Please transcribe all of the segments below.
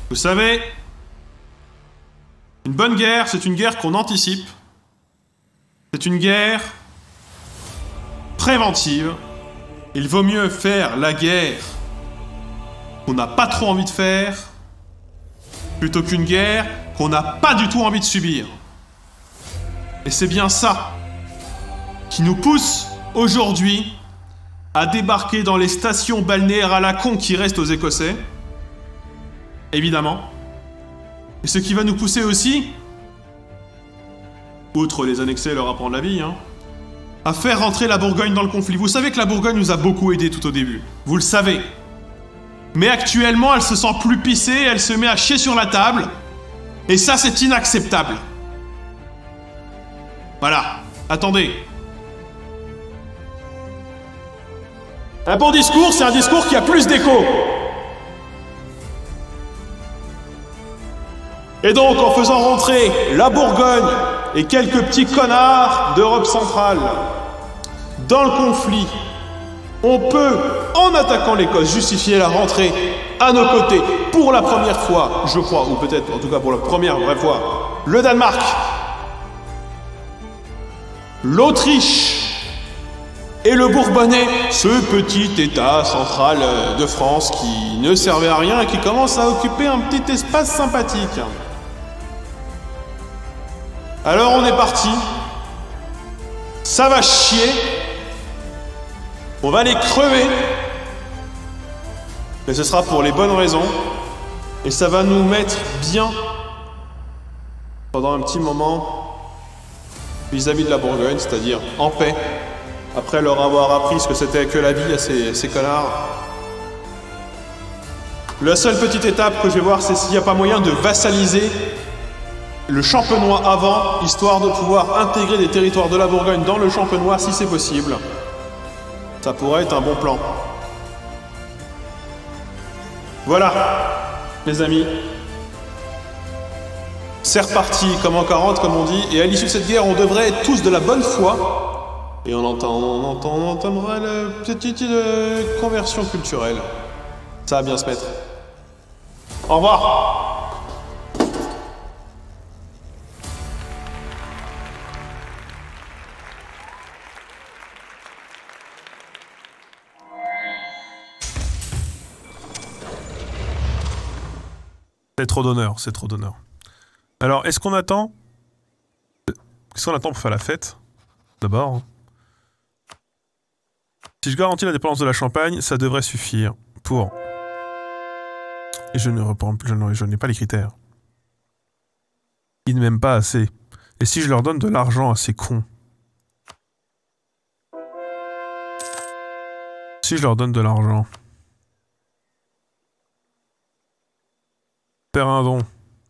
Vous savez, une bonne guerre, c'est une guerre qu'on anticipe. C'est une guerre préventive. Il vaut mieux faire la guerre qu'on n'a pas trop envie de faire plutôt qu'une guerre qu'on n'a pas du tout envie de subir. Et c'est bien ça qui nous pousse aujourd'hui à débarquer dans les stations balnéaires à la con qui restent aux Écossais. Évidemment. Et ce qui va nous pousser aussi, outre les annexer et leur apprendre la vie, à faire rentrer la Bourgogne dans le conflit. Vous savez que la Bourgogne nous a beaucoup aidés tout au début. Vous le savez. Mais actuellement, elle se sent plus pissée, elle se met à chier sur la table. Et ça, c'est inacceptable. Voilà. Attendez. Un bon discours, c'est un discours qui a plus d'écho. Et donc, en faisant rentrer la Bourgogne et quelques petits connards d'Europe centrale dans le conflit, on peut, en attaquant l'Écosse, justifier la rentrée à nos côtés pour la première fois, je crois, ou peut-être en tout cas pour la première vraie fois, le Danemark, l'Autriche et le Bourbonnais, ce petit état central de France qui ne servait à rien et qui commence à occuper un petit espace sympathique. Alors on est parti, ça va chier, on va les crever, mais ce sera pour les bonnes raisons, et ça va nous mettre bien pendant un petit moment vis-à-vis de la Bourgogne, c'est-à-dire en paix, après leur avoir appris ce que c'était que la vie à ces connards. La seule petite étape que je vais voir, c'est s'il n'y a pas moyen de vassaliser le Champenois avant, histoire de pouvoir intégrer des territoires de la Bourgogne dans le Champenois si c'est possible. Ça pourrait être un bon plan. Voilà, mes amis. C'est reparti, comme en 40, comme on dit, et à l'issue de cette guerre, on devrait être tous de la bonne foi, et on entamera la petite conversion culturelle. Ça va bien se mettre. Au revoir. C'est trop d'honneur, c'est trop d'honneur. Alors, est-ce qu'on attend... Qu'est-ce qu'on attend pour faire la fête? D'abord. Si je garantis la dépendance de la Champagne, ça devrait suffire pour... Et je n'ai pas les critères. Ils ne m'aiment pas assez. Et si je leur donne de l'argent à ces cons? Si je leur donne de l'argent... Faire un don.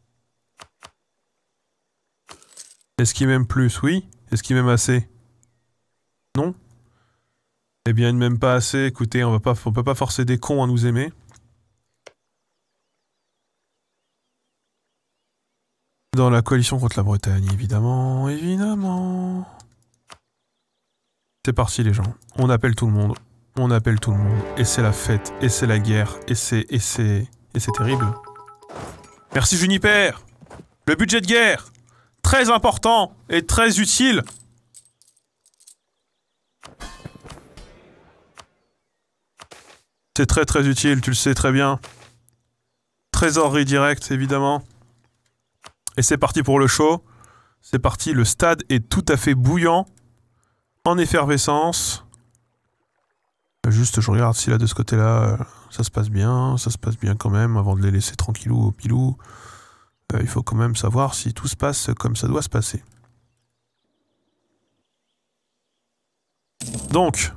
Est-ce qu'il m'aime plus? Oui. Est-ce qu'il m'aime assez? Non. Eh bien, il ne m'aime pas assez. Écoutez, on peut pas forcer des cons à nous aimer. Dans la coalition contre la Bretagne, évidemment. Évidemment. C'est parti, les gens. On appelle tout le monde. On appelle tout le monde. Et c'est la fête. Et c'est la guerre. Et c'est terrible. Merci Juniper. Le budget de guerre, très important et très utile. C'est très très utile, tu le sais très bien. Trésorerie directe, évidemment. Et c'est parti pour le show. C'est parti, le stade est tout à fait bouillant, en effervescence. Juste, je regarde si là, de ce côté-là, ça se passe bien quand même, avant de les laisser tranquillou au pilou. Il faut quand même savoir si tout se passe comme ça doit se passer. Donc,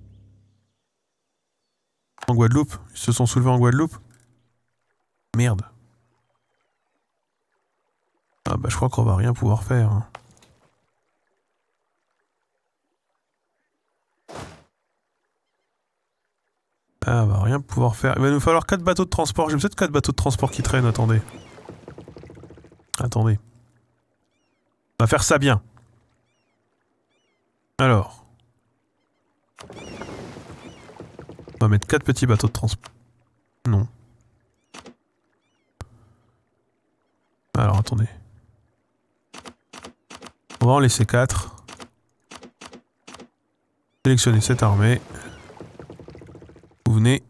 en Guadeloupe, ils se sont soulevés en Guadeloupe. Merde. Ah bah je crois qu'on va rien pouvoir faire. Ah, on va rien pouvoir faire. Il va nous falloir 4 bateaux de transport. J'ai peut-être 4 bateaux de transport qui traînent, attendez. Attendez. On va faire ça bien. Alors. On va mettre 4 petits bateaux de transport. Non. Alors attendez. On va en laisser 4. Sélectionnez cette armée. Vous venez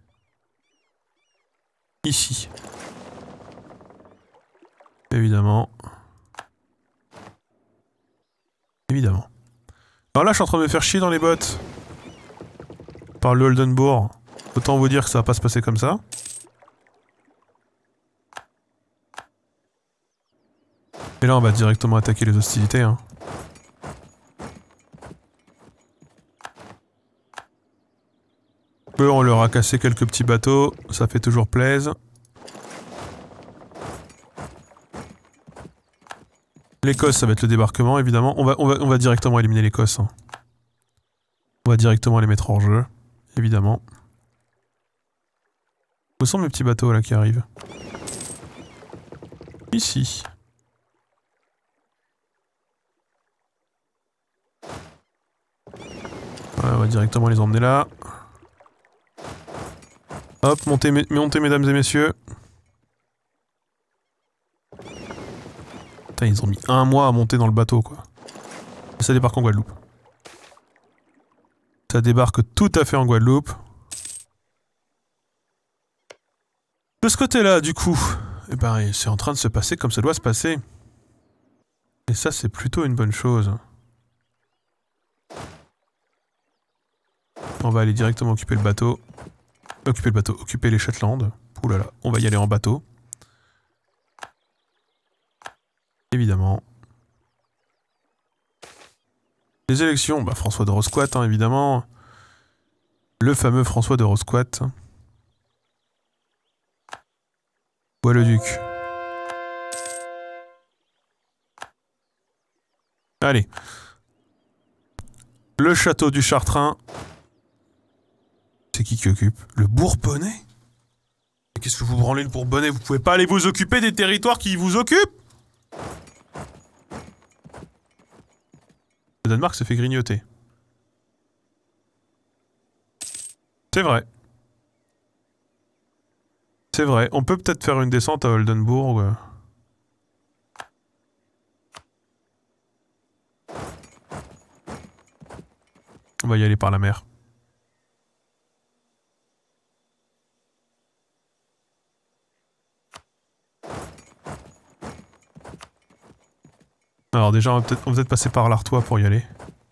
ici. Évidemment. Évidemment. Alors là, je suis en train de me faire chier dans les bottes. Par le Oldenburg. Autant vous dire que ça va pas se passer comme ça. Et là, on va directement attaquer les hostilités. Hein. Eux, on leur a cassé quelques petits bateaux. Ça fait toujours plaisir. L'Écosse, ça va être le débarquement, évidemment. On va directement éliminer l'Écosse. Hein. On va directement les mettre hors jeu, évidemment. Où sont mes petits bateaux, là, qui arrivent? Ici. Ouais, on va directement les emmener là. Hop, montez mesdames et messieurs. Putain, ils ont mis 1 mois à monter dans le bateau, quoi. Et ça débarque en Guadeloupe. Ça débarque tout à fait en Guadeloupe. De ce côté-là, du coup, eh ben, c'est en train de se passer comme ça doit se passer. Et ça, c'est plutôt une bonne chose. On va aller directement occuper le bateau. Occuper les Shetland. Ouh là là, on va y aller en bateau. Évidemment. Les élections, bah François de Rosquat, hein, évidemment. Le fameux François de Rosquat. Bois-le-Duc. Allez. Le château du Chartrain. C'est qui occupe? Le Bourbonnais? Mais qu'est-ce que vous branlez le Bourbonnais? Vous pouvez pas aller vous occuper des territoires qui vous occupent? Le Danemark se fait grignoter. C'est vrai. C'est vrai. On peut peut-être faire une descente à Oldenburg. On va y aller par la mer. Alors déjà, on va peut-être passer par l'Artois pour y aller.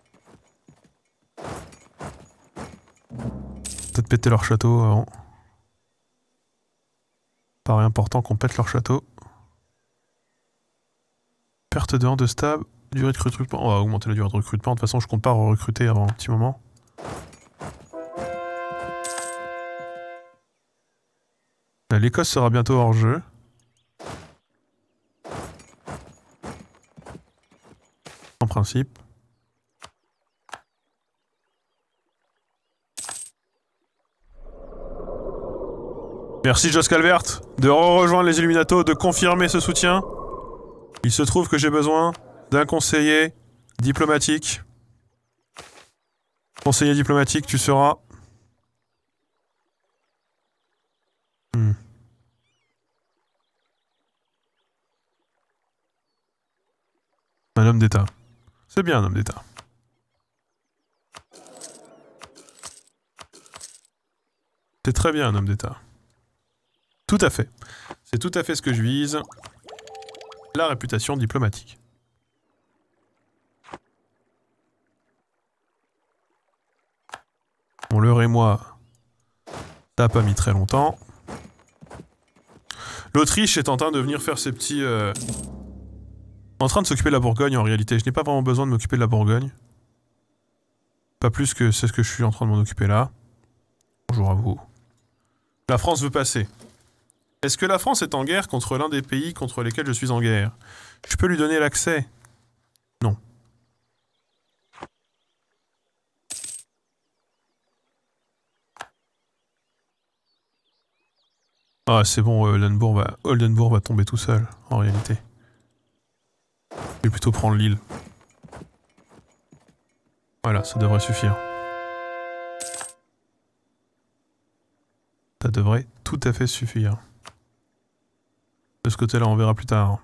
Peut-être péter leur château avant. Paraît important qu'on pète leur château. Perte de 1 de stab, durée de recrutement. On va augmenter la durée de recrutement. De toute façon, je compte pas recruter avant un petit moment. L'Écosse sera bientôt hors jeu. En principe. Merci Jos Calvert de rejoindre les Illuminatos, de confirmer ce soutien. Il se trouve que j'ai besoin d'un conseiller diplomatique. Conseiller diplomatique, tu seras. Un homme d'État. C'est bien un homme d'État. C'est très bien un homme d'État. Tout à fait. C'est tout à fait ce que je vise. La réputation diplomatique. Bon, l'heure et moi, ça n'a pas mis très longtemps. L'Autriche est en train de venir faire ses petits... En train de s'occuper de la Bourgogne en réalité. Je n'ai pas vraiment besoin de m'occuper de la Bourgogne. Pas plus que c'est ce que je suis en train de m'en occuper là. Bonjour à vous. La France veut passer. Est-ce que la France est en guerre contre l'un des pays contre lesquels je suis en guerre? Je peux lui donner l'accès? Non. Ah c'est bon, Oldenburg va tomber tout seul, en réalité. Je vais plutôt prendre l'île. Voilà, ça devrait suffire. Ça devrait tout à fait suffire. De ce côté-là, on verra plus tard.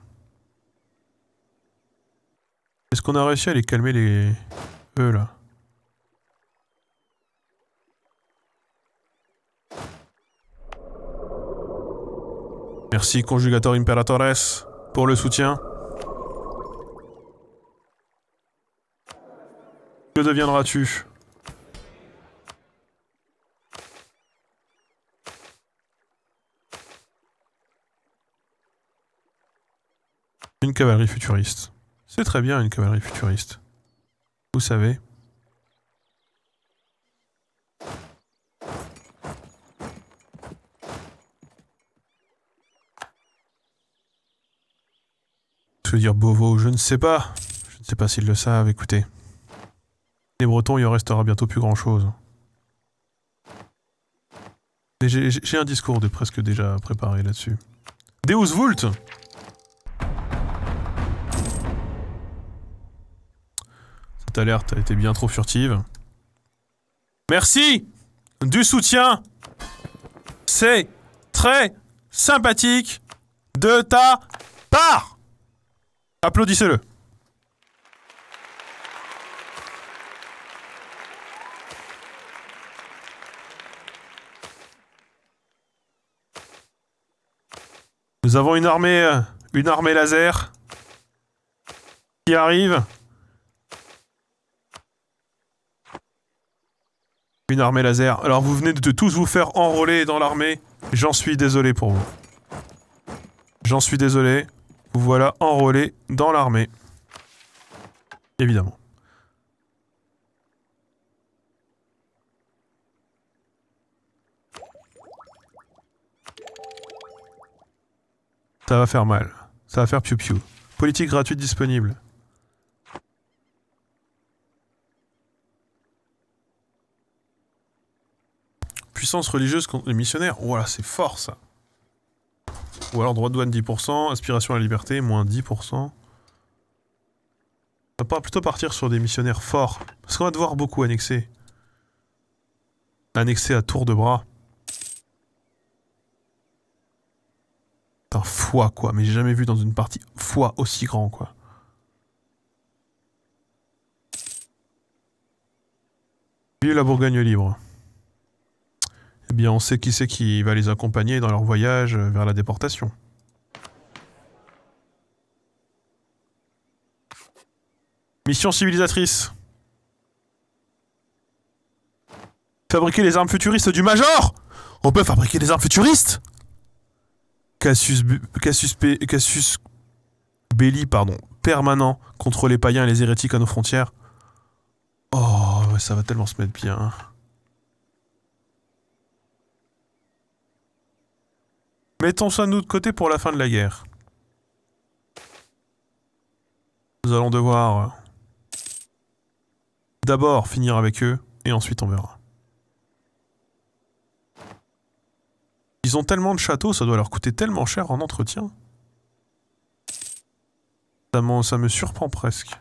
Est-ce qu'on a réussi à les calmer, les... eux, là? Merci, Conjugator Imperatores, pour le soutien. Que deviendras-tu? Une cavalerie futuriste. C'est très bien, une cavalerie futuriste. Vous savez. Je veux dire Beauvau, je ne sais pas. Je ne sais pas s'ils le savent, écoutez. Les Bretons, il en restera bientôt plus grand-chose. J'ai un discours de presque déjà préparé là-dessus. Deus Vult! Cette alerte a été bien trop furtive. Merci du soutien. C'est très sympathique de ta part. Applaudissez-le. Nous avons une armée laser qui arrive. Une armée laser. Alors vous venez de tous vous faire enrôler dans l'armée. J'en suis désolé pour vous. J'en suis désolé. Vous voilà enrôlés dans l'armée. Évidemment. Ça va faire mal. Ça va faire piou-piou. Politique gratuite disponible. Puissance religieuse contre les missionnaires. Voilà, c'est fort ça. Ou alors droit de douane 10%, aspiration à la liberté, moins 10%. On va plutôt partir sur des missionnaires forts. Parce qu'on va devoir beaucoup annexer. Annexer à tour de bras. Un foie quoi, mais j'ai jamais vu dans une partie foie aussi grand quoi. Vive la Bourgogne libre. Eh bien on sait qui c'est qui va les accompagner dans leur voyage vers la déportation. Mission civilisatrice. Fabriquer les armes futuristes du Major. On peut fabriquer des armes futuristes. Cassius Belli, pardon, permanent contre les païens et les hérétiques à nos frontières. Oh, ça va tellement se mettre bien. Mettons ça nous de côté pour la fin de la guerre. Nous allons devoir d'abord finir avec eux, et ensuite on verra. Ils ont tellement de châteaux, ça doit leur coûter tellement cher en entretien. Ça me surprend presque.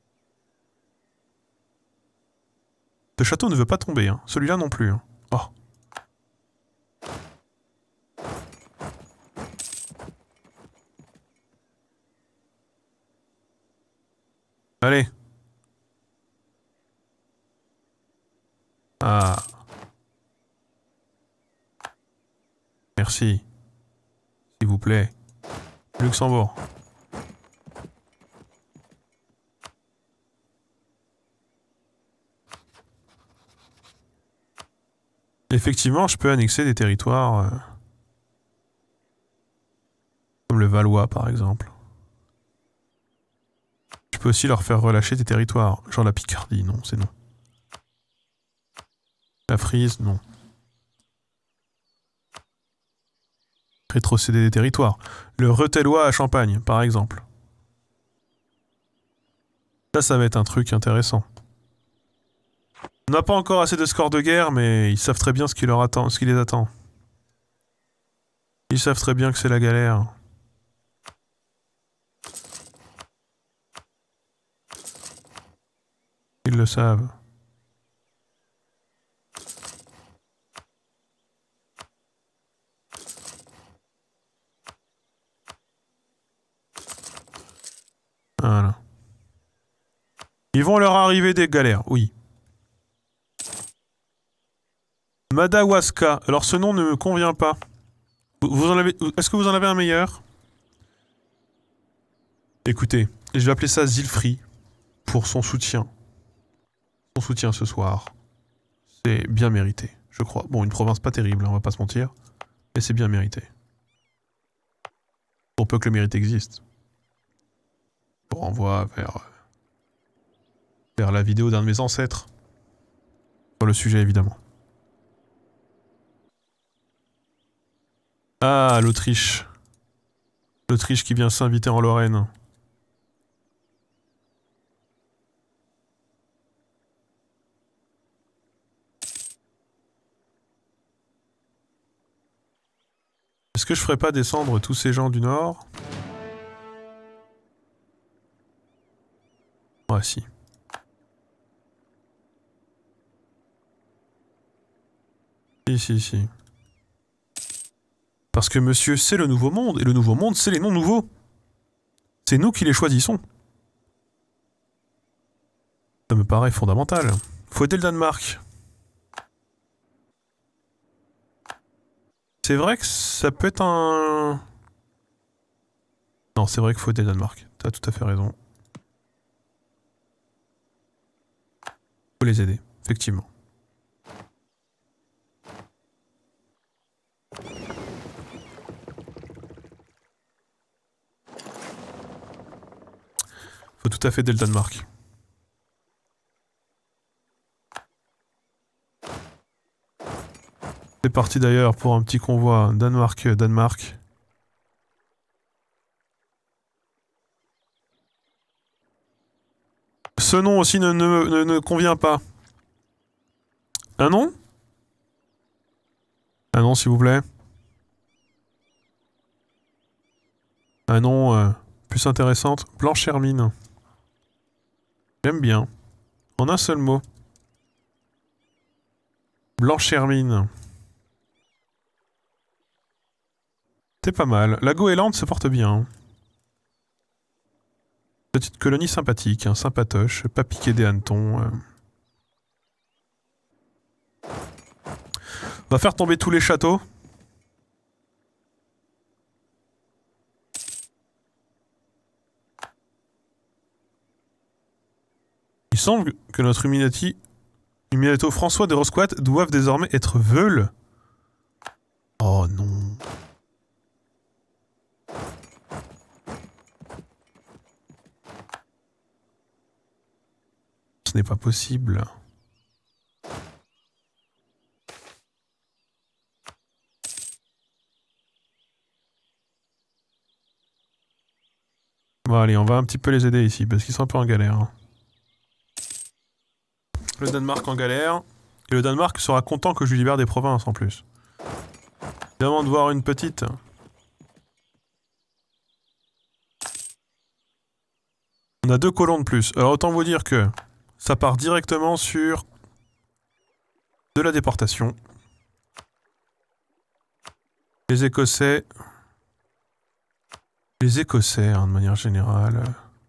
Ce château ne veut pas tomber, hein. Celui-là non plus. Hein. Oh. Allez. Ah. Merci. S'il vous plaît. Luxembourg. Effectivement, je peux annexer des territoires comme le Valois par exemple. Je peux aussi leur faire relâcher des territoires, genre la Picardie, non, c'est non. La Frise, non. Rétrocéder des territoires. Le Retellois à Champagne, par exemple. Ça va être un truc intéressant. On n'a pas encore assez de scores de guerre, mais ils savent très bien ce qui leur attend, ce qui les attend. Ils savent très bien que c'est la galère. Ils le savent. Voilà. Ils vont leur arriver des galères, oui. Madawaska. Alors ce nom ne me convient pas. Est-ce que vous en avez un meilleur? Écoutez, je vais appeler ça Zilfri pour son soutien. Son soutien ce soir. C'est bien mérité, je crois. Bon, une province pas terrible, on va pas se mentir. Mais c'est bien mérité. Pour peu que le mérite existe. Je vous renvoie vers la vidéo d'un de mes ancêtres. Sur le sujet, évidemment. Ah, l'Autriche. L'Autriche qui vient s'inviter en Lorraine. Est-ce que je ferais pas descendre tous ces gens du Nord? Ouais, si. Si. Parce que monsieur, c'est le nouveau monde, et le nouveau monde, c'est les noms nouveaux. C'est nous qui les choisissons. Ça me paraît fondamental. Faut aider le Danemark. C'est vrai que ça peut être un... Non, c'est vrai qu'il faut aider le Danemark. T'as tout à fait raison. Faut les aider, effectivement. Faut tout à fait aider le Danemark. C'est parti d'ailleurs pour un petit convoi Danemark. Ce nom aussi ne convient pas. Un nom? Un nom s'il vous plaît. Un nom plus intéressante. Blanche Hermine. J'aime bien. En un seul mot. Blanche Hermine. C'est pas mal. La Goéland se porte bien. Petite colonie sympathique, hein, sympatoche, pas piqué des hannetons. On va faire tomber tous les châteaux. Il semble que notre Illuminato François de Rosquat doivent désormais être veulent. Oh non. Ce n'est pas possible. Bon allez, on va un petit peu les aider ici, parce qu'ils sont un peu en galère. Le Danemark en galère. Et le Danemark sera content que je lui libère des provinces en plus. Évidemment de voir une petite... On a 2 colons de plus. Alors autant vous dire que ça part directement sur de la déportation. Les Écossais... Les Écossais, hein, de manière générale...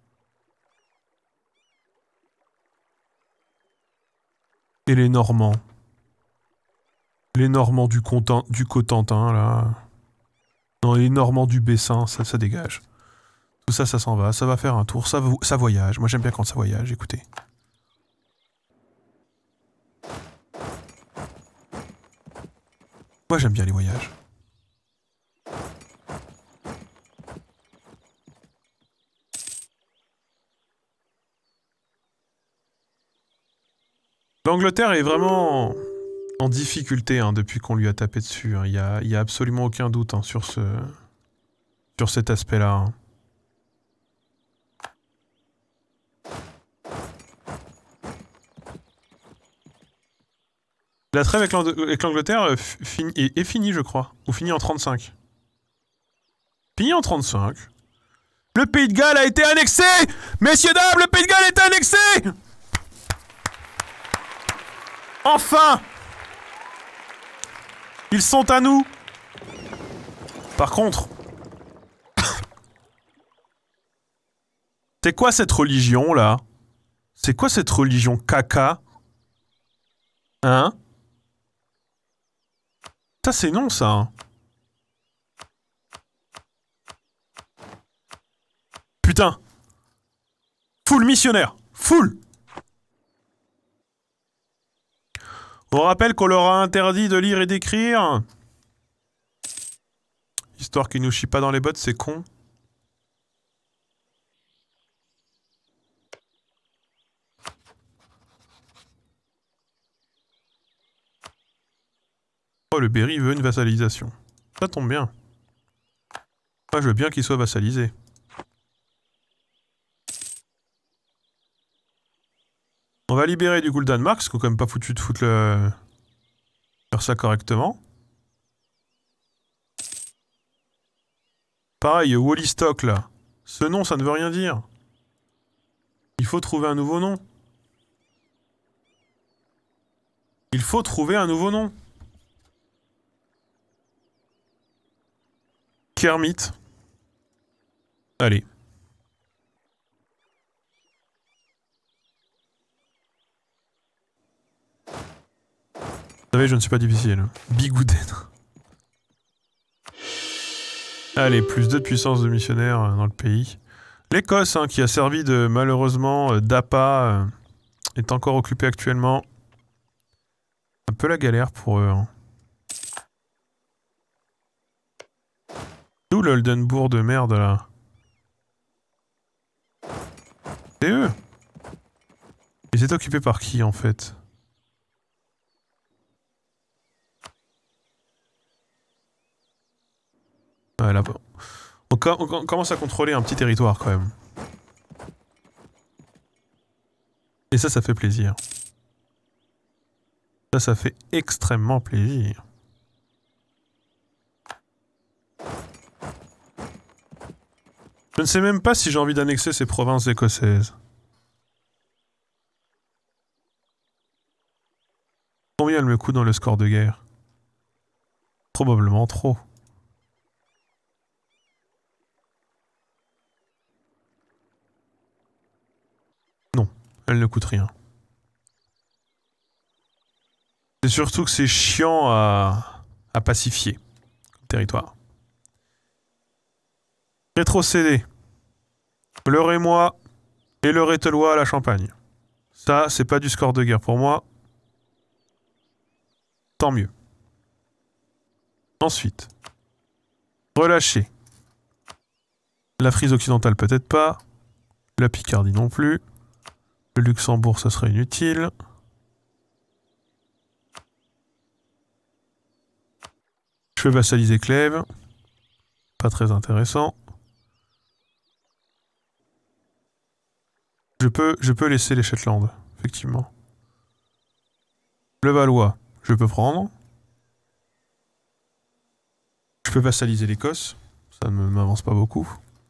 Et les Normands. Les Normands du Cotentin, là. Non, les Normands du Bessin, ça dégage. Tout ça, ça s'en va. Ça va faire un tour. Ça voyage. Moi, j'aime bien quand ça voyage, écoutez. Moi, j'aime bien les voyages. L'Angleterre est vraiment en difficulté hein, depuis qu'on lui a tapé dessus. Il hein. Y a absolument aucun doute hein, sur cet aspect-là. Hein. La trêve avec l'Angleterre est finie, je crois. Ou finie en 35. Finie en 35. Le Pays de Galles a été annexé! Messieurs, dames, le Pays de Galles est annexé! Enfin! Ils sont à nous! Par contre... C'est quoi cette religion, là? C'est quoi cette religion caca? Hein? Ça, c'est non, ça. Hein. Putain. Full missionnaire. Full. On rappelle qu'on leur a interdit de lire et d'écrire. Histoire qu'ils nous chient pas dans les bottes, c'est con. Oh, le Berry veut une vassalisation. Ça tombe bien. Moi, je veux bien qu'il soit vassalisé. On va libérer du coup le Danemark, parce qu'on est quand même pas foutu de foutre le... faire ça correctement. Pareil, Wallystock là. Ce nom, ça ne veut rien dire. Il faut trouver un nouveau nom. Il faut trouver un nouveau nom. Kermit. Allez. Vous savez, je ne suis pas difficile. Bigouden. Allez, plus 2 de puissance de missionnaires dans le pays. L'Écosse, hein, qui a servi de, malheureusement, d'appât, est encore occupée actuellement. Un peu la galère pour eux. Hein. D'où l'Oldenbourg de merde, là? C'est eux. Ils étaient occupés par qui, en fait? Ouais, là, on commence à contrôler un petit territoire, quand même. Et ça fait plaisir. Ça fait extrêmement plaisir. Je ne sais même pas si j'ai envie d'annexer ces provinces écossaises. Combien elle me coûte dans le score de guerre? Probablement trop. Non, elle ne coûte rien. C'est surtout que c'est chiant à pacifier comme territoire. Rétrocéder. Le Rémois et le Rételois à la Champagne. Ça, c'est pas du score de guerre pour moi. Tant mieux. Ensuite. Relâcher. La Frise occidentale peut-être pas. La Picardie non plus. Le Luxembourg, ça serait inutile. Je vais vassaliser Clèves. Pas très intéressant. Je peux laisser les Shetland, effectivement. Le Valois, je peux prendre. Je peux vassaliser l'Écosse. Ça ne m'avance pas beaucoup.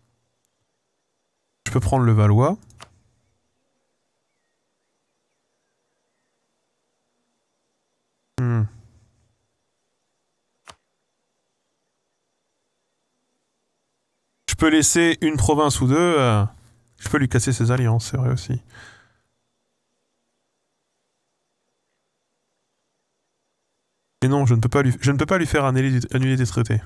Je peux prendre le Valois. Je peux laisser une province ou deux. Je peux lui casser ses alliances, c'est vrai aussi. Et non, je ne peux pas lui faire annuler des traités.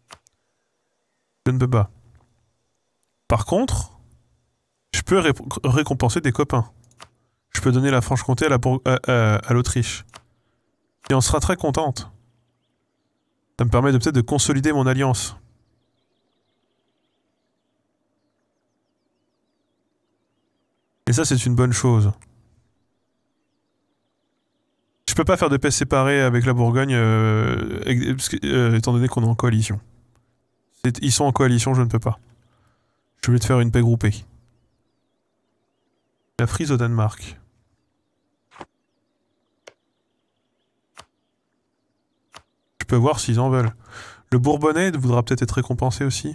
Je ne peux pas. Par contre, je peux récompenser des copains. Je peux donner la Franche-Comté à l'Autriche. Et on sera très contente. Ça me permet peut-être de consolider mon alliance. Et ça, c'est une bonne chose. Je peux pas faire de paix séparée avec la Bourgogne, étant donné qu'on est en coalition. Ils sont en coalition, je ne peux pas. Je vais te faire une paix groupée. La Frise au Danemark. Je peux voir s'ils en veulent. Le Bourbonnais voudra peut-être être récompensé aussi.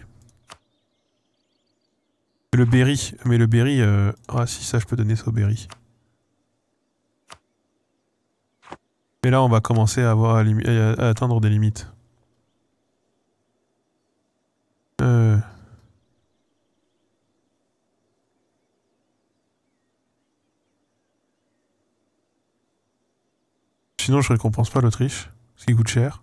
Le Berry. Mais le Berry... Ah si, ça je peux donner ça au Berry. Mais là on va commencer à atteindre des limites. Sinon, je récompense pas l'Autriche, ce qui coûte cher.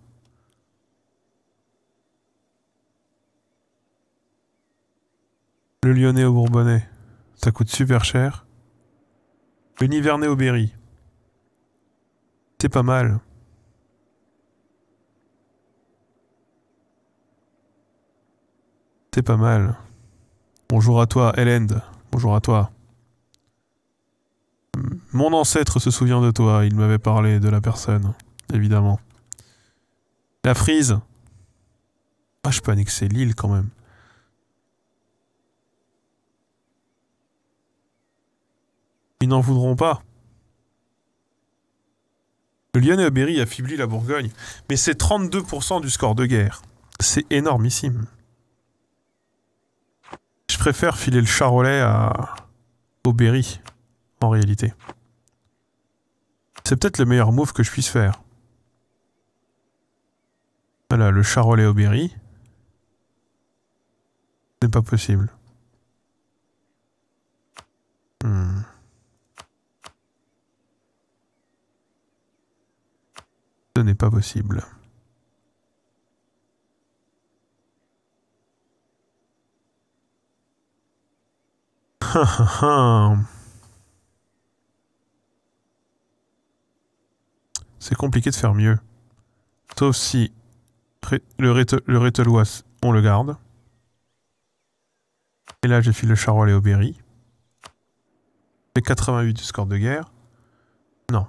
Le Lyonnais au Bourbonnais, ça coûte super cher. Le Nivernais au Berry, c'est pas mal. C'est pas mal. Bonjour à toi, Elend. Bonjour à toi. Mon ancêtre se souvient de toi, il m'avait parlé de la personne, évidemment. La Frise. Ah, je peux annexer l'île quand même. Ils n'en voudront pas. Le Lyonnais au Berry affaiblit la Bourgogne, mais c'est 32% du score de guerre. C'est énormissime. Je préfère filer le charolais au Berry, en réalité. C'est peut-être le meilleur move que je puisse faire. Voilà, le charolais au Berry. Ce n'est pas possible. Ce n'est pas possible. C'est compliqué de faire mieux. Sauf si le Rételois, on le garde. Et là, j'ai filé le charolais au Berry. C'est 88 du score de guerre. Non.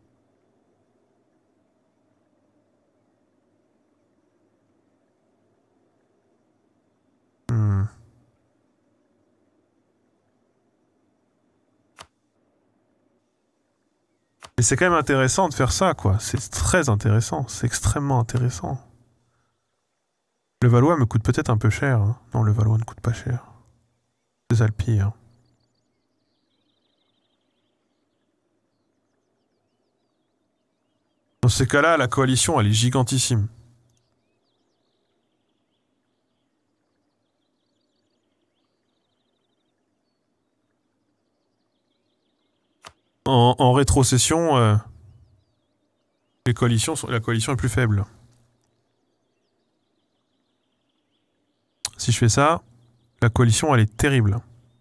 Mais c'est quand même intéressant de faire ça, quoi. C'est très intéressant. C'est extrêmement intéressant. Le Valois me coûte peut-être un peu cher. Hein. Non, le Valois ne coûte pas cher. C'est ça le pire. Dans ces cas-là, la coalition, elle est gigantissime. En rétrocession, la coalition est plus faible. Si je fais ça, la coalition, elle est terrible.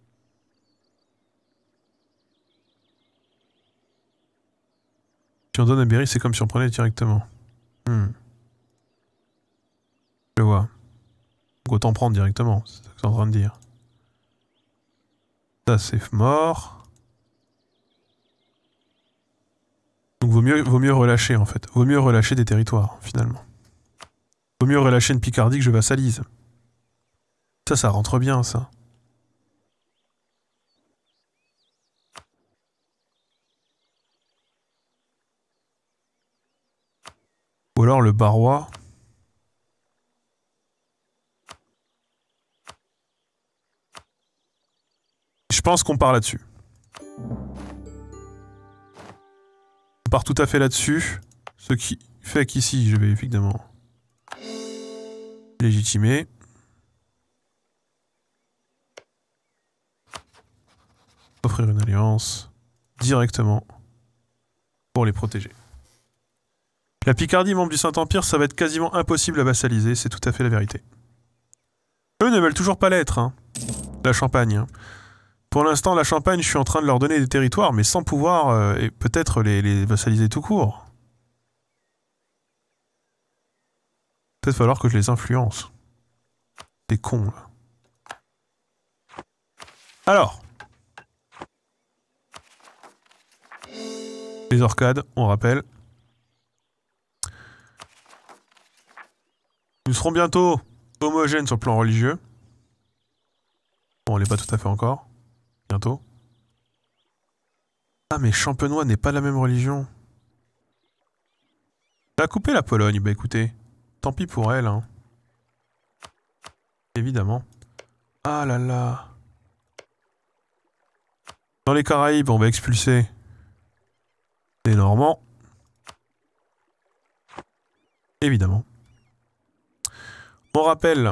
Si on donne à Berry, c'est comme si on prenait directement. Je le vois. Donc autant prendre directement, c'est ce que c'est en train de dire. Ça, c'est mort. Donc vaut mieux relâcher, en fait. Vaut mieux relâcher des territoires, finalement. Vaut mieux relâcher une Picardie que je vassalise. Ça rentre bien, ça. Ou alors le Barrois. Je pense qu'on part là-dessus. On part tout à fait là-dessus. Ce qui fait qu'ici, je vais évidemment légitimer. Offrir une alliance directement pour les protéger. La Picardie, membre du Saint-Empire, ça va être quasiment impossible à vassaliser, c'est tout à fait la vérité. Eux ne veulent toujours pas l'être, hein. La Champagne. Hein. Pour l'instant, la Champagne, je suis en train de leur donner des territoires, mais sans pouvoir, et peut-être les vassaliser tout court. Peut-être falloir que je les influence. C'est con, là. Alors. Les Orcades, on rappelle. Nous serons bientôt homogènes sur le plan religieux. Bon, on l'est pas tout à fait encore. Bientôt. Ah, mais Champenois n'est pas la même religion. Elle a coupé la Pologne, bah écoutez. Tant pis pour elle, hein. Évidemment. Ah là là. Dans les Caraïbes, on va expulser les Normands. Évidemment. On rappelle.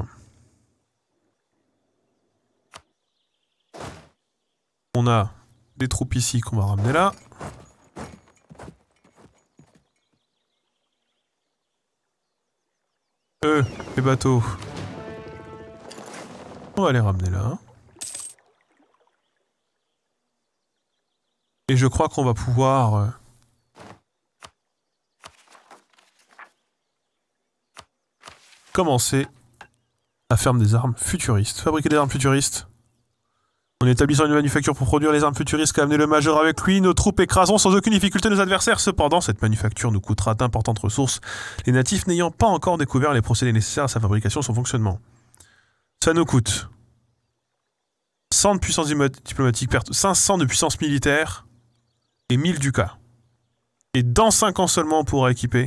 On a des troupes ici qu'on va ramener là. bateaux. On va les ramener là. Et je crois qu'on va pouvoir... commencer à faire des armes futuristes. Fabriquer des armes futuristes. En établissant une manufacture pour produire les armes futuristes qu'a amené le Major avec lui, nos troupes écraseront sans aucune difficulté nos adversaires. Cependant, cette manufacture nous coûtera d'importantes ressources, les natifs n'ayant pas encore découvert les procédés nécessaires à sa fabrication et son fonctionnement. Ça nous coûte 100 de puissance diplomatique, 500 de puissance militaire et 1000 ducats. Et dans 5 ans seulement, on pourra équiper.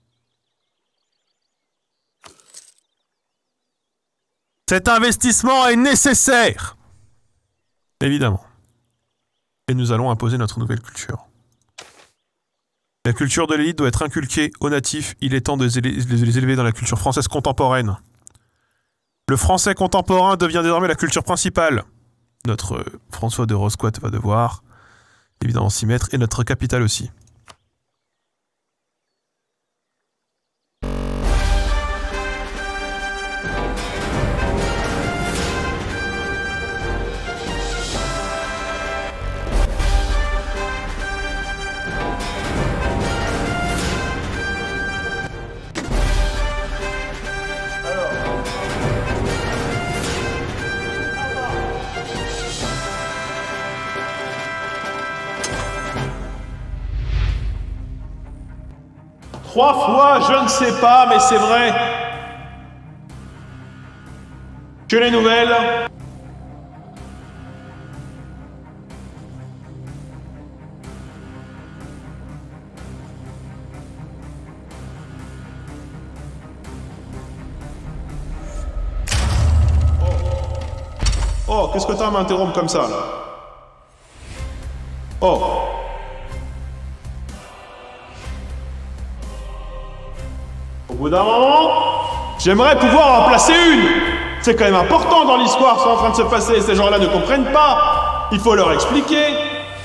Cet investissement est nécessaire! Évidemment. Et nous allons imposer notre nouvelle culture. La culture de l'élite doit être inculquée aux natifs. Il est temps de les élever dans la culture française contemporaine. Le français contemporain devient désormais la culture principale. Notre François de Rosquat va devoir évidemment s'y mettre, et notre capitale aussi. Trois fois, je ne sais pas, mais c'est vrai. Que les nouvelles. Oh, qu'est-ce que t'as à m'interrompre comme ça, là? Oh. Au bout d'un moment, j'aimerais pouvoir en placer une. C'est quand même important dans l'histoire, ce qui est en train de se passer. Ces gens-là ne comprennent pas. Il faut leur expliquer.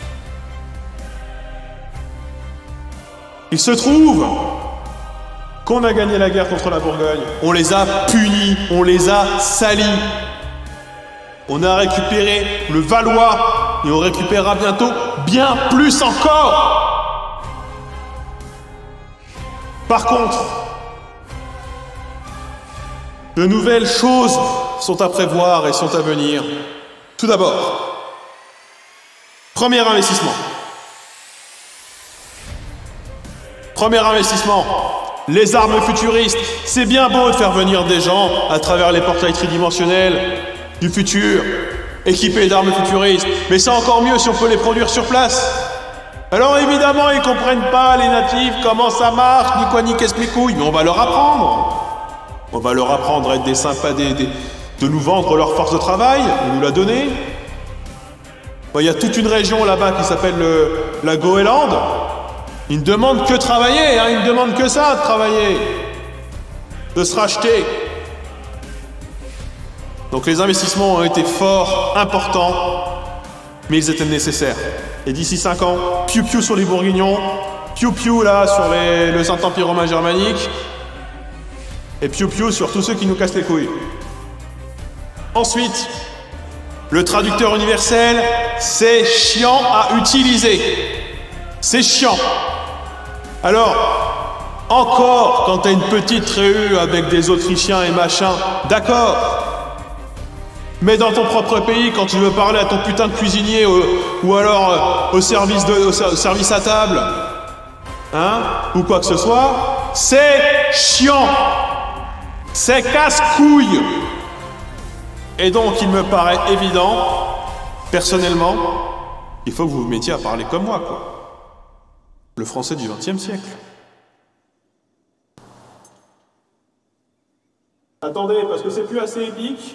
Il se trouve qu'on a gagné la guerre contre la Bourgogne. On les a punis, on les a salis. On a récupéré le Valois et on récupérera bientôt bien plus encore. Par contre, de nouvelles choses sont à prévoir et sont à venir. Tout d'abord, premier investissement. Premier investissement, les armes futuristes. C'est bien beau de faire venir des gens à travers les portails tridimensionnels du futur, équipés d'armes futuristes, mais c'est encore mieux si on peut les produire sur place. Alors évidemment, ils comprennent pas, les natifs, comment ça marche, ni quoi ni qu'est-ce que les couilles, mais on va leur apprendre. On va leur apprendre à être des sympas, de nous vendre leur force de travail, de nous la donner. Il y a toute une région là-bas qui s'appelle la Goéland. Ils ne demandent que travailler, hein, ils ne demandent que ça, de travailler. De se racheter. Donc les investissements ont été forts, importants, mais ils étaient nécessaires. Et d'ici 5 ans, piou-piou sur les Bourguignons, piou-piou là sur le Saint-Empire romain germanique, et piou-piou sur tous ceux qui nous cassent les couilles. Ensuite, le traducteur universel, c'est chiant à utiliser. C'est chiant. Alors, encore, quand t'as une petite réu avec des Autrichiens et machin, d'accord. Mais dans ton propre pays, quand tu veux parler à ton putain de cuisinier ou alors au service à table, hein, ou quoi que ce soit, c'est chiant. C'est casse-couille. Et donc, il me paraît évident, personnellement, qu'il faut que vous vous mettiez à parler comme moi, quoi. Le français du XXe siècle. Attendez, parce que c'est plus assez épique.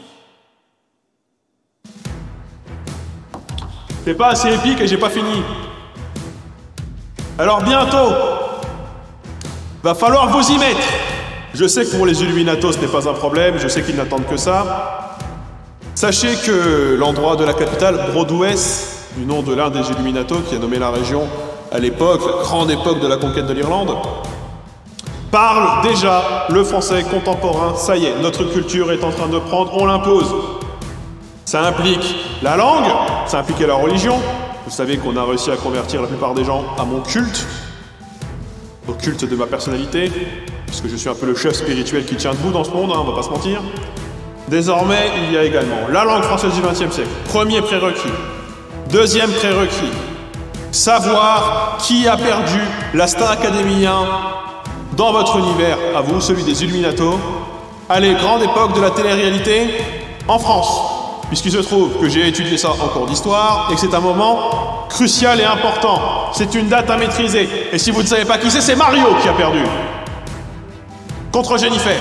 C'est pas assez épique et j'ai pas fini. Alors bientôt, va falloir vous y mettre. Je sais que pour les Illuminatos ce n'est pas un problème, je sais qu'ils n'attendent que ça. Sachez que l'endroit de la capitale, Brodouès, du nom de l'un des Illuminatos qui a nommé la région à l'époque, la grande époque de la conquête de l'Irlande, parle déjà le français contemporain. Ça y est, notre culture est en train de prendre, on l'impose. Ça implique la langue, ça implique la religion. Vous savez qu'on a réussi à convertir la plupart des gens à mon culte, au culte de ma personnalité, puisque je suis un peu le chef spirituel qui tient debout dans ce monde, hein, on va pas se mentir. Désormais, il y a également la langue française du XXe siècle, premier prérequis. Deuxième prérequis, savoir qui a perdu l'instinct académien dans votre univers, à vous, celui des Illuminatos. Allez, grande époque de la télé-réalité en France. Puisqu'il se trouve que j'ai étudié ça en cours d'histoire et que c'est un moment crucial et important. C'est une date à maîtriser. Et si vous ne savez pas qui c'est Mario qui a perdu. Contre Jennifer.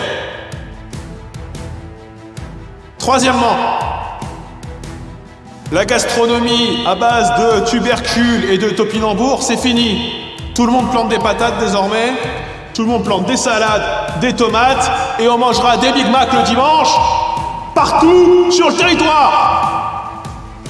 Troisièmement, la gastronomie à base de tubercules et de topinambours, c'est fini. Tout le monde plante des patates désormais. Tout le monde plante des salades, des tomates. Et on mangera des Big Mac le dimanche. Partout sur le territoire.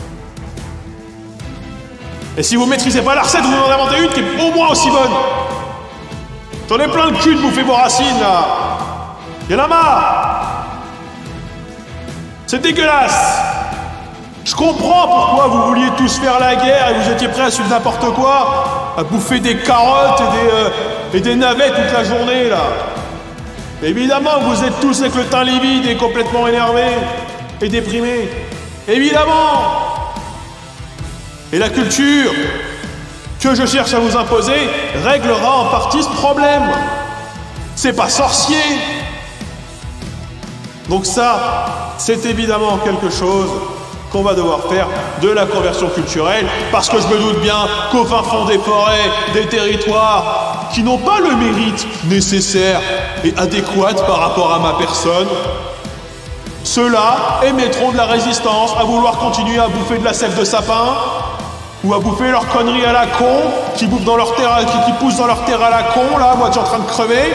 Et si vous maîtrisez pas la recette, vous en inventez une qui est au moins aussi bonne. J'en ai plein le cul de bouffer vos racines là. Y'en a marre. C'est dégueulasse. Je comprends pourquoi vous vouliez tous faire la guerre et vous étiez prêts à suivre n'importe quoi, à bouffer des carottes et des navets toute la journée là. Évidemment, vous êtes tous avec le teint livide et complètement énervé et déprimé. Évidemment. Et la culture que je cherche à vous imposer réglera en partie ce problème. C'est pas sorcier. Donc ça, c'est évidemment quelque chose qu'on va devoir faire de la conversion culturelle, parce que je me doute bien qu'au fin fond des forêts, des territoires qui n'ont pas le mérite nécessaire et adéquat par rapport à ma personne, ceux-là émettront de la résistance à vouloir continuer à bouffer de la sève de sapin ou à bouffer leurs conneries à la con qui bouffent dans leur terre, qui poussent dans leur terre à la con, là, moi je suis en train de crever.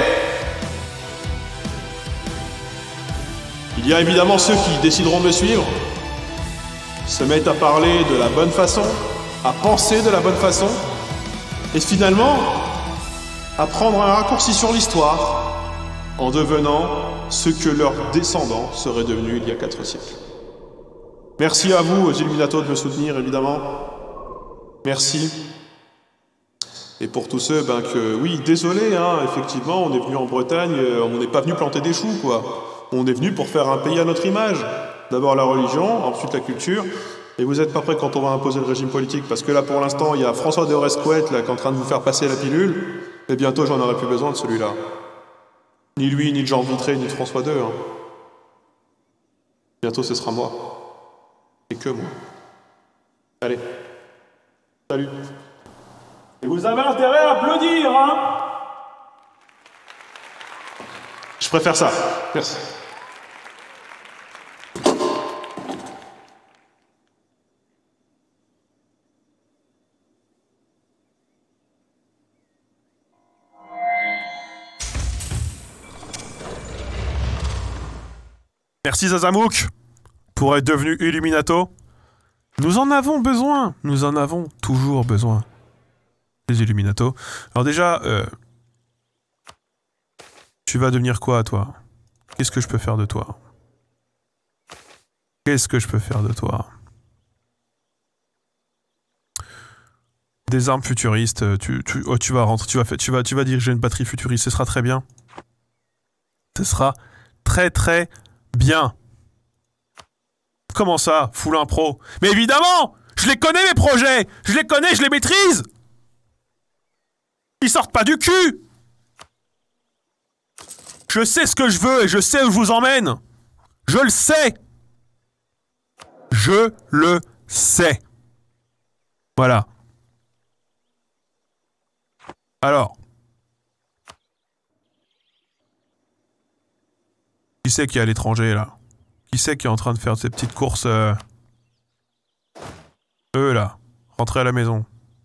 Il y a évidemment ceux qui décideront de me suivre, se mettent à parler de la bonne façon, à penser de la bonne façon, et finalement à prendre un raccourci sur l'histoire en devenant ce que leurs descendants seraient devenus il y a 4 siècles. Merci à vous, aux Illuminatos, de me soutenir, évidemment. Merci. Et pour tous ceux, oui, désolé, hein, effectivement, on est venu en Bretagne, on n'est pas venu planter des choux, quoi. On est venu pour faire un pays à notre image. D'abord la religion, ensuite la culture. Et vous n'êtes pas prêts quand on va imposer le régime politique, parce que là, pour l'instant, il y a François de Rescouette là, qui est en train de vous faire passer la pilule, et bientôt, j'en aurai plus besoin de celui-là. Ni lui, ni de Jean Vitré, ni de François II. Hein. Bientôt, ce sera moi. Et que moi. Allez. Salut. Et vous avez intérêt à applaudir, hein? Je préfère ça. Merci. Merci Zazamouk pour être devenu Illuminato. Nous en avons besoin. Nous en avons toujours besoin. Les Illuminato. Alors déjà, tu vas devenir quoi, toi? Qu'est-ce que je peux faire de toi? Qu'est-ce que je peux faire de toi? Des armes futuristes. Tu vas rentrer. Tu vas diriger une batterie futuriste. Ce sera très bien. Ce sera très très bien. Comment ça, full impro? Mais évidemment, je les connais mes projets. Je les connais, je les maîtrise. Ils sortent pas du cul. Je sais ce que je veux et je sais où je vous emmène. Je le sais. Je le sais. Voilà. Alors. Qui c'est qui est à l'étranger, là? Qui c'est qui est en train de faire ces petites courses Eux, là. Rentrez à la maison.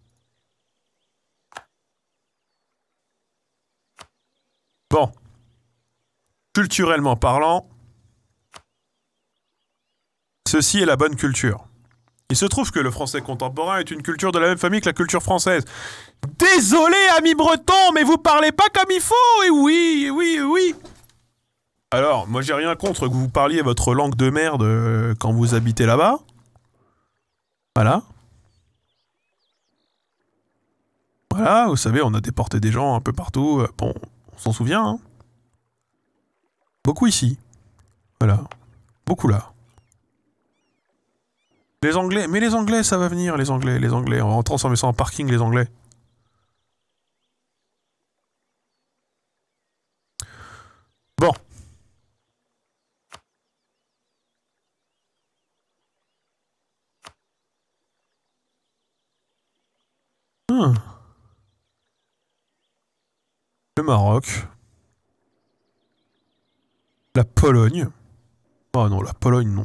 Bon. Culturellement parlant, ceci est la bonne culture. Il se trouve que le français contemporain est une culture de la même famille que la culture française. Désolé, amis bretons, mais vous parlez pas comme il faut. Et oui, et oui, et oui. Alors, moi j'ai rien contre que vous parliez votre langue de merde quand vous habitez là-bas. Voilà. Voilà, vous savez, on a déporté des gens un peu partout. Bon, on s'en souvient, hein. Beaucoup ici. Voilà. Beaucoup là. Les Anglais, mais les Anglais, ça va venir, les Anglais, les Anglais. On va transformer ça en parking, les Anglais. Bon. Le Maroc. La Pologne. Oh non, la Pologne, non.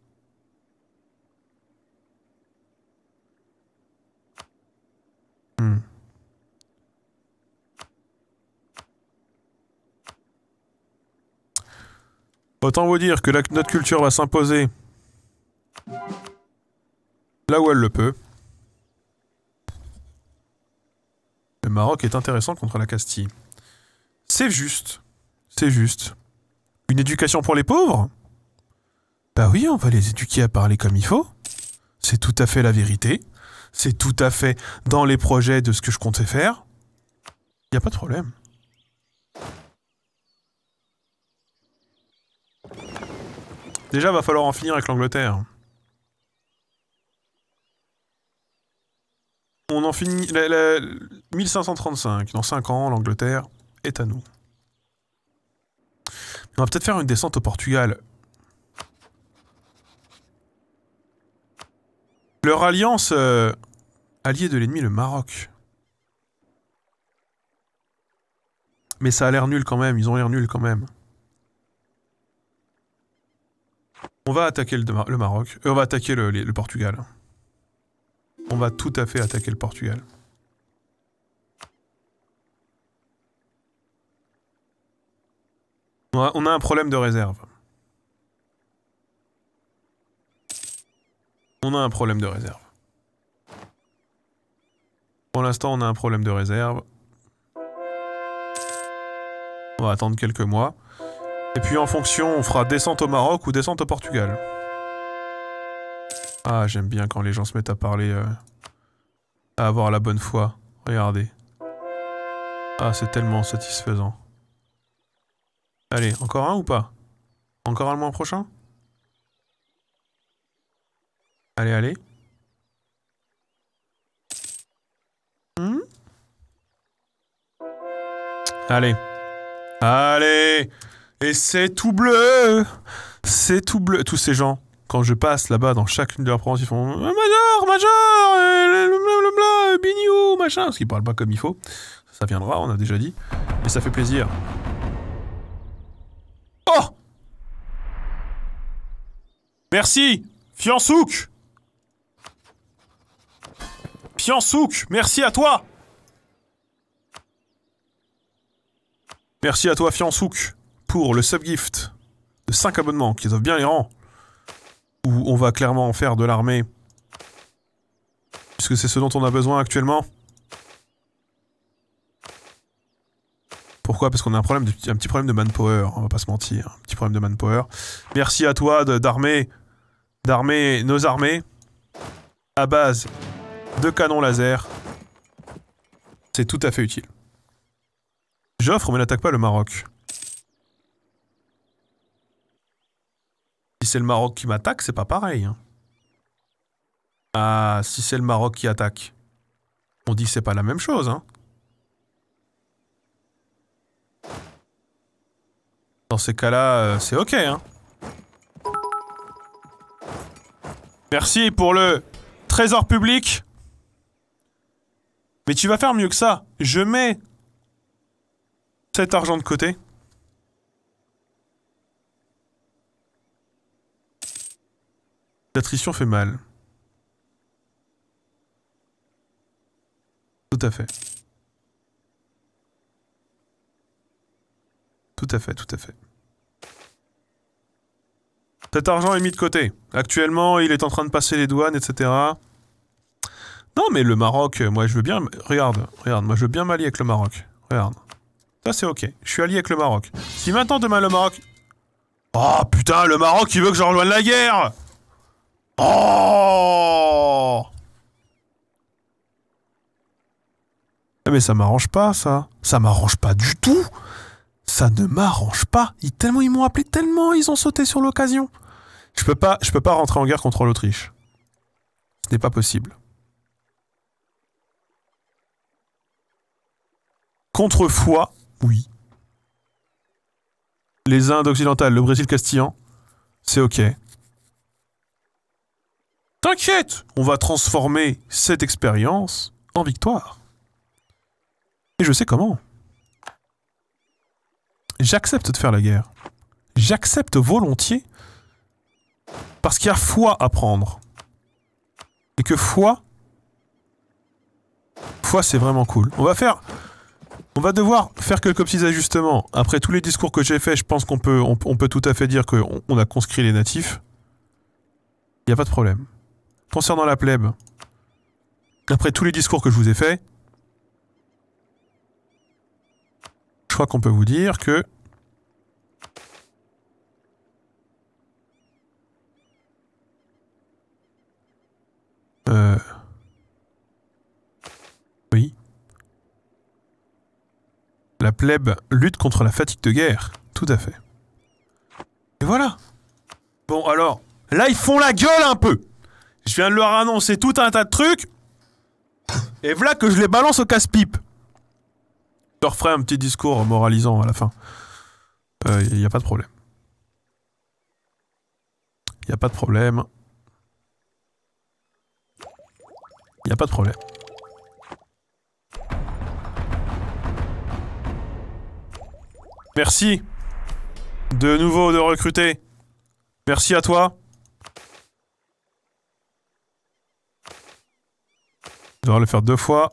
Autant vous dire que notre culture va s'imposer là où elle le peut. Le Maroc est intéressant contre la Castille. C'est juste. C'est juste. Une éducation pour les pauvres? Bah oui, on va les éduquer à parler comme il faut. C'est tout à fait la vérité. C'est tout à fait dans les projets de ce que je comptais faire. Y a pas de problème. Déjà, va falloir en finir avec l'Angleterre. On en finit... 1535, dans 5 ans, l'Angleterre est à nous. On va peut-être faire une descente au Portugal. Leur alliance alliée de l'ennemi, le Maroc. Mais ça a l'air nul quand même, ils ont l'air nuls quand même. On va attaquer le Maroc. On va attaquer le Portugal. On va tout à fait attaquer le Portugal. On a un problème de réserve. On a un problème de réserve. Pour l'instant, on a un problème de réserve. On va attendre quelques mois. Et puis en fonction, on fera descente au Maroc ou descente au Portugal. Ah, j'aime bien quand les gens se mettent à parler, à avoir la bonne foi. Regardez. Ah, c'est tellement satisfaisant. Allez, encore un ou pas? Encore un le mois prochain? Allez, allez. Allez. Allez. Et c'est tout bleu. C'est tout bleu. Tous ces gens, quand je passe là-bas dans chacune de leurs provinces, ils font Major, Bignou, machin. Parce qu'ils parlent pas comme il faut. Ça viendra, on a déjà dit. Mais ça fait plaisir. Oh! Merci, Fiansouk! Fiansouk, merci à toi! Merci à toi, Fiansouk, pour le subgift de 5 abonnements qui doivent bien les rangs. Où on va clairement faire de l'armée. Puisque c'est ce dont on a besoin actuellement. Pourquoi? Parce qu'on a un petit problème de manpower, on va pas se mentir. Un petit problème de manpower. Merci à toi d'armer nos armées à base de canons laser. C'est tout à fait utile. J'offre mais n'attaque pas le Maroc. Si c'est le Maroc qui m'attaque, c'est pas pareil. Hein. Ah, si c'est le Maroc qui attaque, on dit que c'est pas la même chose. Hein. Dans ces cas-là, c'est ok. Hein. Merci pour le trésor public. Mais tu vas faire mieux que ça. Je mets cet argent de côté. L'attrition fait mal. Tout à fait. Tout à fait, tout à fait. Cet argent est mis de côté. Actuellement, il est en train de passer les douanes, etc. Non, mais le Maroc, moi je veux bien... Regarde, moi je veux bien m'allier avec le Maroc. Regarde. Ça c'est ok. Je suis allié avec le Maroc. Si maintenant demain le Maroc... Oh putain, le Maroc il veut que je rejoigne la guerre. Oh. Mais ça m'arrange pas, ça. Ça m'arrange pas du tout. Ça ne m'arrange pas. Ils m'ont appelé tellement, ils ont sauté sur l'occasion. Je peux pas rentrer en guerre contre l'Autriche. Ce n'est pas possible. Contre foi, oui. Les Indes occidentales, le Brésil castillan, c'est ok. T'inquiète, on va transformer cette expérience en victoire. Et je sais comment. J'accepte de faire la guerre. J'accepte volontiers. Parce qu'il y a foi à prendre. Et que foi c'est vraiment cool. On va devoir faire quelques petits ajustements. Après tous les discours que j'ai faits, je pense qu'on peut, on peut tout à fait dire qu'on a conscrit les natifs. Il n'y a pas de problème. Concernant la plèbe, après tous les discours que je vous ai faits, je crois qu'on peut vous dire que oui. La plèbe lutte contre la fatigue de guerre. Tout à fait. Et voilà. Bon, alors, là, ils font la gueule un peu. Je viens de leur annoncer tout un tas de trucs. Et voilà que je les balance au casse-pipe. Je leur ferai un petit discours moralisant à la fin. Y a pas de problème. Y a pas de problème. Y a pas de problème. Merci. De nouveau de recruter. Merci à toi. Je devrais le faire 2 fois.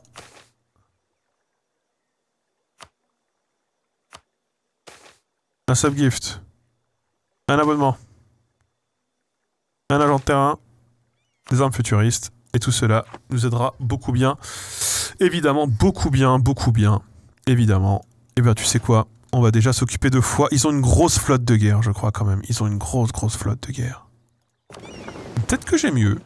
Un subgift. Un abonnement. Un agent de terrain. Des armes futuristes. Et tout cela nous aidera beaucoup bien. Évidemment, beaucoup bien. Évidemment. Et ben tu sais quoi? On va déjà s'occuper de foi. Ils ont une grosse flotte de guerre, je crois quand même. Ils ont une grosse flotte de guerre. Peut-être que j'ai mieux.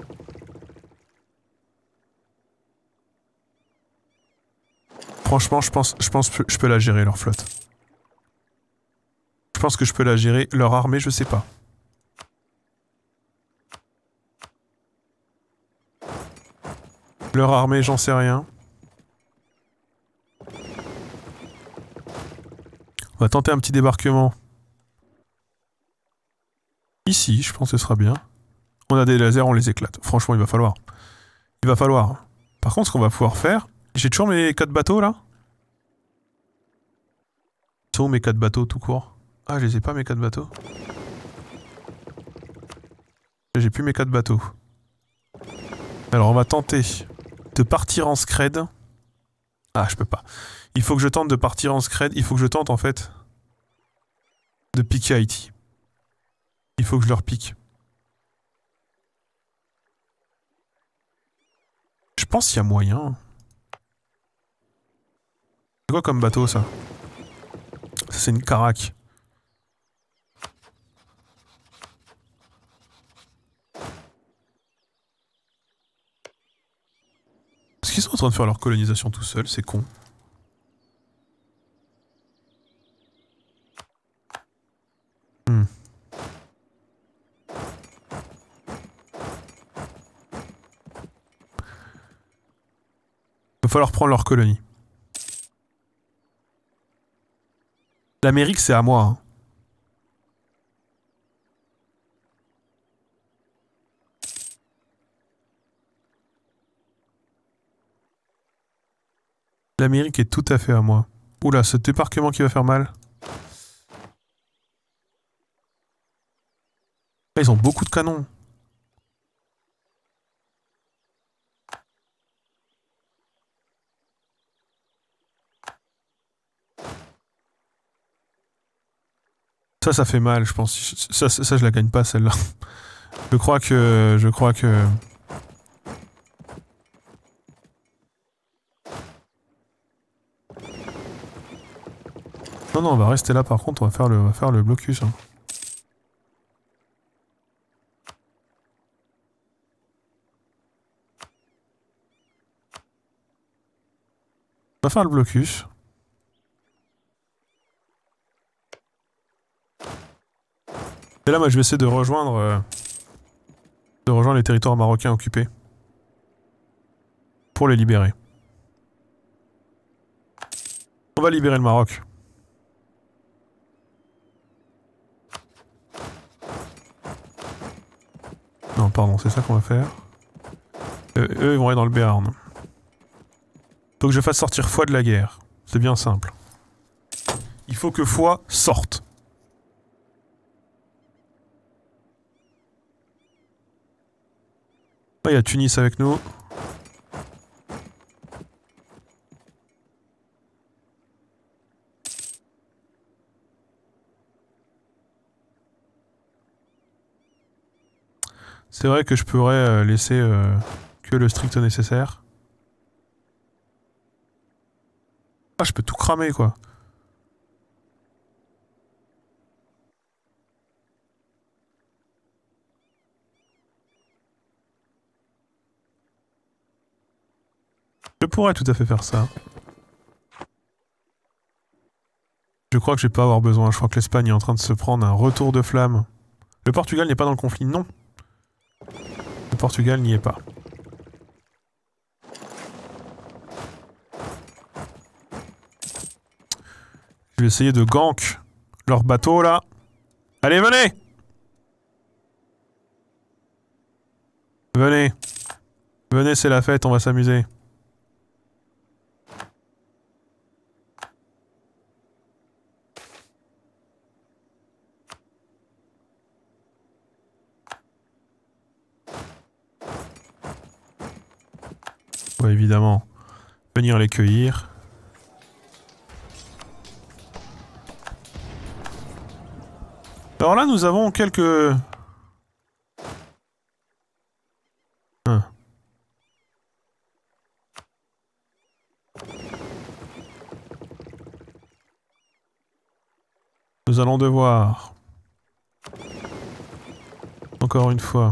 Franchement, je pense que je peux la gérer, leur flotte. Je pense que je peux la gérer. Leur armée, je sais pas. Leur armée, j'en sais rien. On va tenter un petit débarquement. Ici, je pense que ce sera bien. On a des lasers, on les éclate. Franchement, il va falloir. Il va falloir. Par contre, ce qu'on va pouvoir faire... J'ai toujours mes 4 bateaux, là? Ils sont où mes 4 bateaux, tout court? Ah, je les ai pas, mes 4 bateaux. J'ai plus mes 4 bateaux. Alors, on va tenter de partir en scred. Ah, je peux pas. Il faut que je tente de partir en scred. Il faut que je tente, en fait, de piquer Haïti. Il faut que je leur pique. Je pense qu'il y a moyen. C'est quoi comme bateau, ça? Ça, c'est une caraque. Est-ce qu'ils sont en train de faire leur colonisation tout seuls? C'est con. Il va falloir prendre leur colonie. L'Amérique, c'est à moi. Hein. L'Amérique est tout à fait à moi. Oula, ce débarquement qui va faire mal. Là, ils ont beaucoup de canons. Ça fait mal, je pense. Ça, je la gagne pas, celle-là. Je crois que... Non, on va rester là par contre, on va faire le blocus. Hein. On va faire le blocus. Et là, moi, je vais essayer de rejoindre les territoires marocains occupés. Pour les libérer. On va libérer le Maroc. Non, pardon, c'est ça qu'on va faire. Eux, ils vont aller dans le Béarn. Faut que je fasse sortir Foix de la guerre. C'est bien simple. Il faut que Foix sorte. Il y a Tunis avec nous. C'est vrai que je pourrais laisser que le strict nécessaire. Ah, je peux tout cramer, quoi. Je pourrais tout à fait faire ça. Je crois que je vais pas avoir besoin. Je crois que l'Espagne est en train de se prendre un retour de flamme. Le Portugal n'est pas dans le conflit, non. Le Portugal n'y est pas. Je vais essayer de gank leur bateau, là. Allez, venez! Venez. Venez, c'est la fête, on va s'amuser. Ouais, évidemment. Venir les cueillir. Alors là, nous avons quelques... Nous allons devoir... Encore une fois...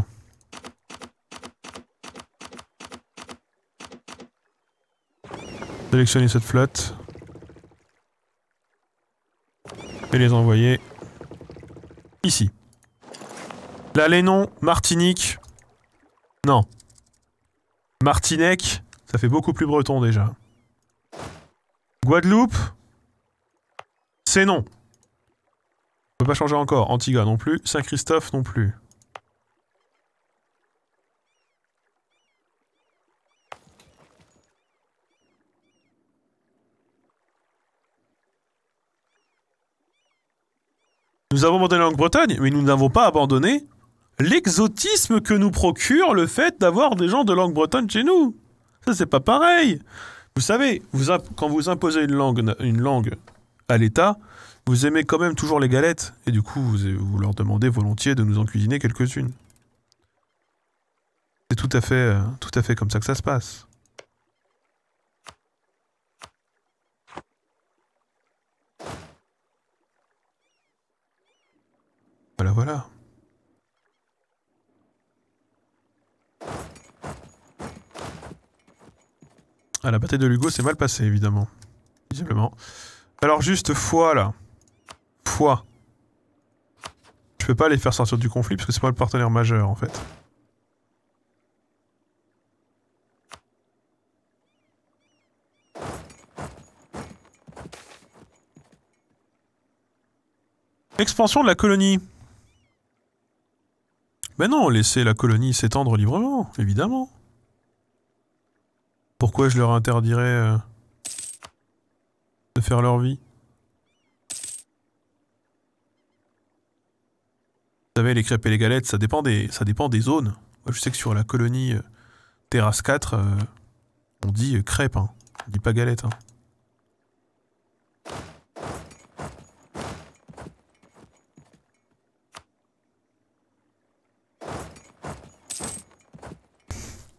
sélectionner cette flotte. Et les envoyer... ici. Là, les noms, Martinique... Non. Martinec, ça fait beaucoup plus breton déjà. Guadeloupe... c'est non. On peut pas changer encore. Antigua non plus. Saint-Christophe non plus. Nous avons abandonné la Langue-Bretagne, mais nous n'avons pas abandonné l'exotisme que nous procure le fait d'avoir des gens de Langue-Bretagne chez nous. Ça, c'est pas pareil. Vous savez, quand vous imposez une langue à l'État, vous aimez quand même toujours les galettes, et du coup, vous leur demandez volontiers de nous en cuisiner quelques-unes. C'est tout à fait comme ça que ça se passe. Voilà, voilà. Ah, la bataille de Lugo s'est mal passée, évidemment. Visiblement. Alors, juste Foix, là. Foix. Je peux pas les faire sortir du conflit, parce que c'est pas le partenaire majeur, en fait. Expansion de la colonie. Ben non, laissez la colonie s'étendre librement, évidemment. Pourquoi je leur interdirais de faire leur vie? Vous savez, les crêpes et les galettes, ça dépend des zones. Moi, je sais que sur la colonie Terrasse 4, on dit crêpes, hein. On dit pas galette. Hein.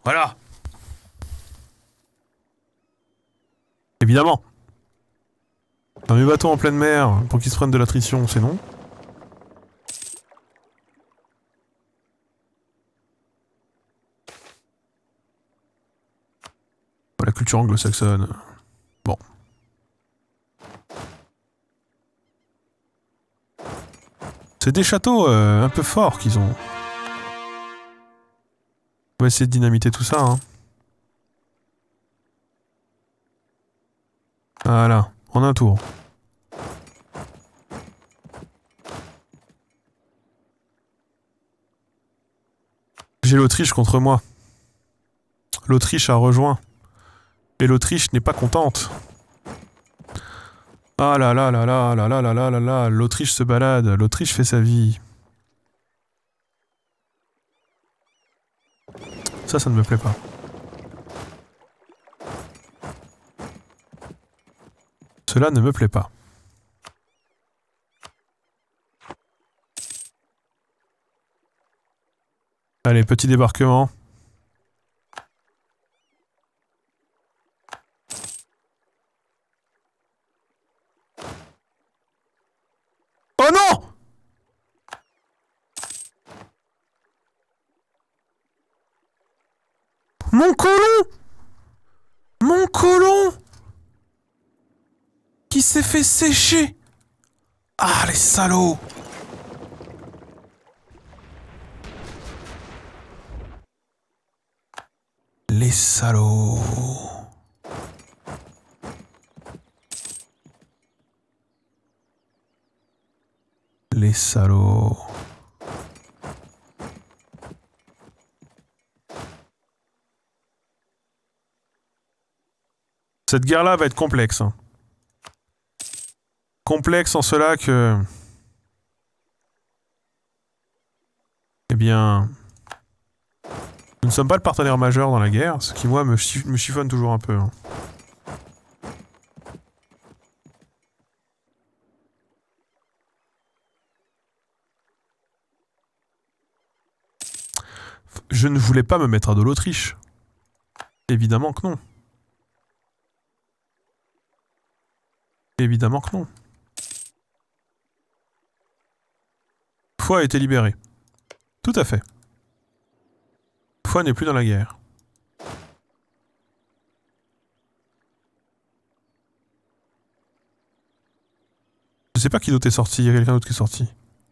Voilà. Évidemment. Un vieux bateau en pleine mer pour qu'ils se prennent de l'attrition, c'est non. La culture anglo-saxonne. Bon. C'est des châteaux un peu forts qu'ils ont. On va essayer de dynamiter tout ça, hein. Voilà, en un tour. J'ai l'Autriche contre moi. L'Autriche a rejoint. Et l'Autriche n'est pas contente. Ah là là là là là là là là là là, l'Autriche se balade, l'Autriche fait sa vie. Ça ne me plaît pas. Cela ne me plaît pas. Allez, petit débarquement. Oh non! Mon colon! Mon colon! Qui s'est fait sécher! Ah, les salauds! Les salauds! Les salauds! Cette guerre-là va être complexe. Hein. Complexe en cela que... Eh bien... Nous ne sommes pas le partenaire majeur dans la guerre, ce qui, moi, me chiffonne toujours un peu. Hein. Je ne voulais pas me mettre à dos l'Autriche. Évidemment que non. Évidemment que non. Foix a été libéré. Tout à fait. Foix n'est plus dans la guerre. Je sais pas qui d'autre est sorti, il y a quelqu'un d'autre qui est sorti.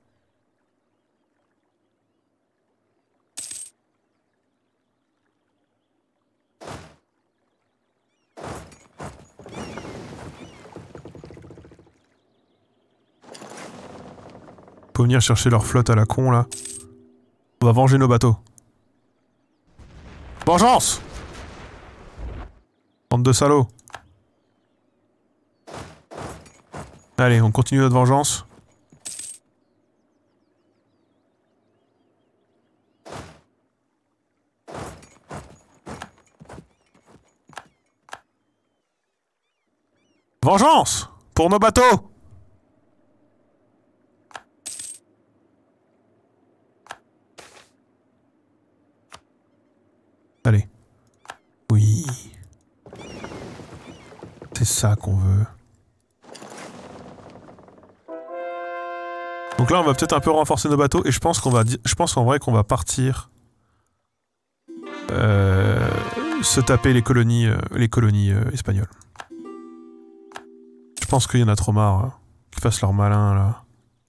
Faut venir chercher leur flotte à la con là. On va venger nos bateaux. Vengeance! Bande de salauds. Allez, on continue notre vengeance. Vengeance! Pour nos bateaux! Allez. Oui. C'est ça qu'on veut. Donc là, on va peut-être un peu renforcer nos bateaux et je pense qu'en vrai qu'on va partir se taper les colonies espagnoles. Je pense qu'il y en a trop marre hein, qu'ils fassent leur malin là.